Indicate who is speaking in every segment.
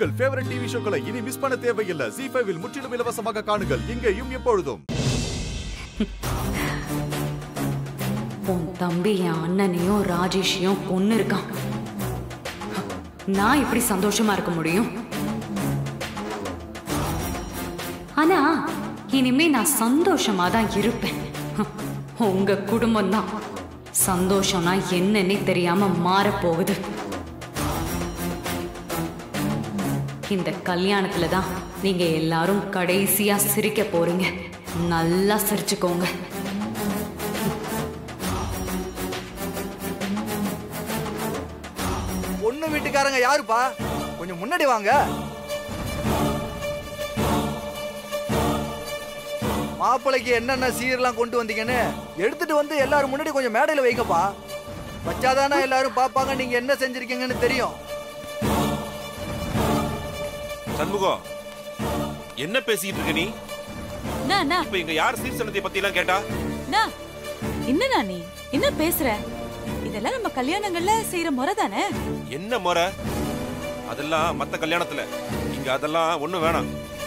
Speaker 1: உங்கள் favourite TV ஷோக்களை இனி miss பண்ண தேவையில்லை. ZEE5 இல் முற்றிலும் இலவசமாக காணுங்கள். இங்கேயும் எப்பொழுதும்.
Speaker 2: உன் தம்பி என் அண்ணனையும் ராஜேஷையும் கொன்னு இருக்கான். நான் இப்படி சந்தோஷமா இருக்க முடியும்? ஆனா இனிமே நான் சந்தோஷமா தான் இருப்பேன். உங்க குடும்பம் தான் சந்தோஷம்னா என்னன்னே தெரியாம மாறப்போகுது. இந்த கல்யாணத்துல தான் நீங்க எல்லாரும் கடைசியா சிரிக்க போறீங்க. நல்லா சிரிச்சுக்கோங்க.
Speaker 3: பொண்ணு வீட்டுக்காரங்க யாருப்பா? கொஞ்சம் முன்னாடி வாங்க. மாப்பிளைக்கு என்னென்ன சீரெல்லாம் கொண்டு வந்தீங்கன்னு எடுத்துட்டு வந்து எல்லாரும் முன்னாடி கொஞ்சம் மேடையில வைங்கப்பா. வச்சாதானே எல்லாரும் பாப்பாங்க நீங்க என்ன செஞ்சிருக்கீங்கன்னு தெரியும்.
Speaker 4: சண்முகம், என்ன பேசிட்டு இருக்க நீ? இப்ப இங்க யார் சீர்சனத்தை பத்தி எல்லாம் கேட்டா?
Speaker 5: என்னண்ணா நீ என்ன பேசுற? இதெல்லாம் நம்ம கல்யாணங்கள்ல செய்யற முறை தானே?
Speaker 4: என்ன முறை? அதெல்லாம் மத்த கல்யாணத்துல, இங்க அதெல்லாம் ஒண்ணும் வேணாம்.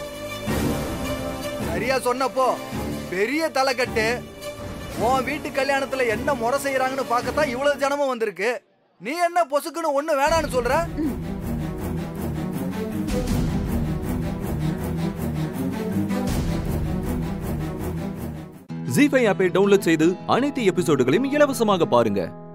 Speaker 3: சரியா சொன்னப்போ பெரிய தலைக்கட்டு. உன் வீட்டு கல்யாணத்துல என்ன முறை செய்யறாங்கன்னு பார்க்கத்தான் இவ்வளவு ஜனமும் வந்திருக்கு. நீ என்ன பொசுக்குன்னு ஒண்ணு வேணான்னு சொல்ற?
Speaker 6: ZEE5 ஆப்பை டவுன்லோட் செய்து அனைத்து எபிசோடுகளையும் இலவசமாக பாருங்க.